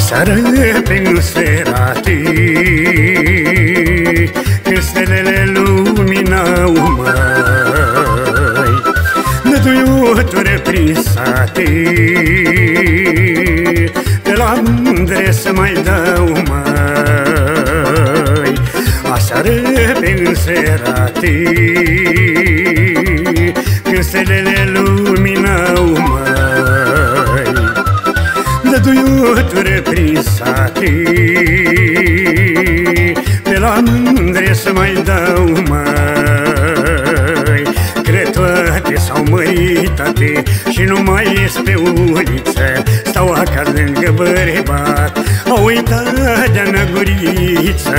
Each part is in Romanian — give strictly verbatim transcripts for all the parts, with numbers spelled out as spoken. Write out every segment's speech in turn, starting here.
Aseară pe înserate, când stelele luminau, măi, năduiutură prin sate, pe la mândre să mai dau, măi. Aseară pe înserate, când stelele luminau, măi, năduiutură prin sate, pe la mândre să mai dau, măi. Cred toate s-au măritate și nu mai ies pe uliță, stau acasă lângă bărbat, au uitat de-a năguriță.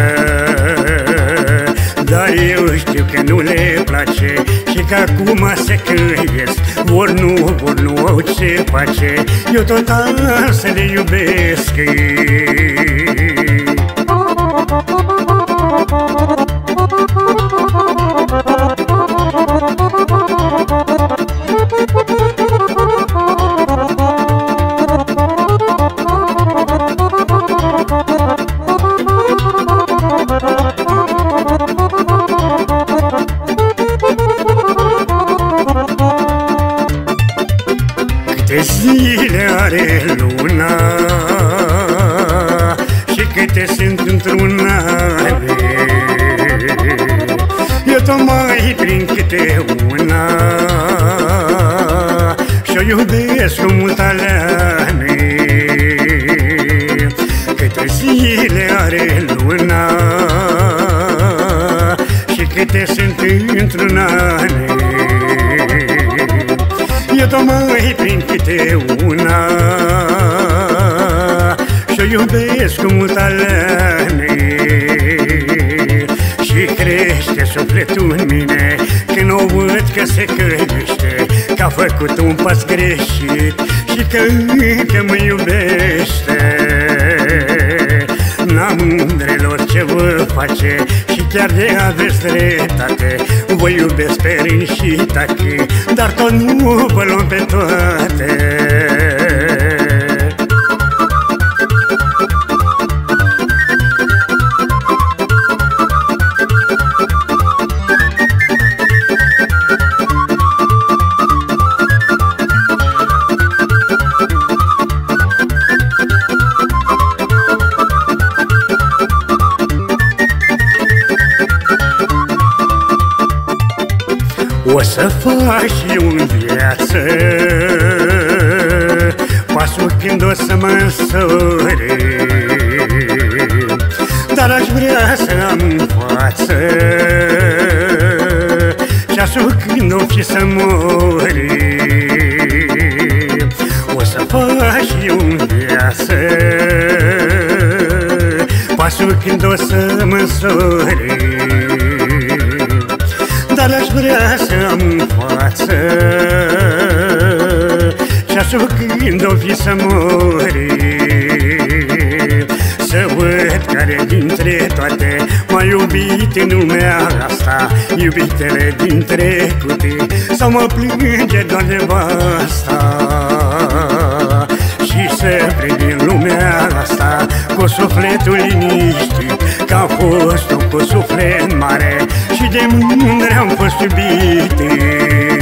Dar eu știu că nu le place și că acum se căiesc, vor nu, vor nu au ce face, eu total să le iubesc. Câte zile are luna și câte sunt într-un an, eu tocmai prin câte una și-o iubesc cu mult aleane. Câte zile are luna și câte sunt într-un an, eu tocmai prin câte una și-o iubesc cu mult aleane. Și crește sufletul în mine când o văd că se căiește, că a făcut un pas greșit și că încă mă iubește. N-am mândrelor ce vă face și chiar de aveți dreptate, vă iubesc pe rând și tachi, dar tot nu vă luăm pe toate. O să faci în viață pasul când o să mă însori, dar aș vrea să am în față ceasul când o fi să mori. O să faci în viață pasul când o să mă însori, dar aș vrea să am în față ceasul când o fi să mori. Să văd care dintre toate m-a iubit în lumea asta, iubitele din trecute, sau mă plânge doar nevasta. Și să privim lumea asta cu sufletul liniștit, că a fost cu suflet mare și de mândre am fost iubite.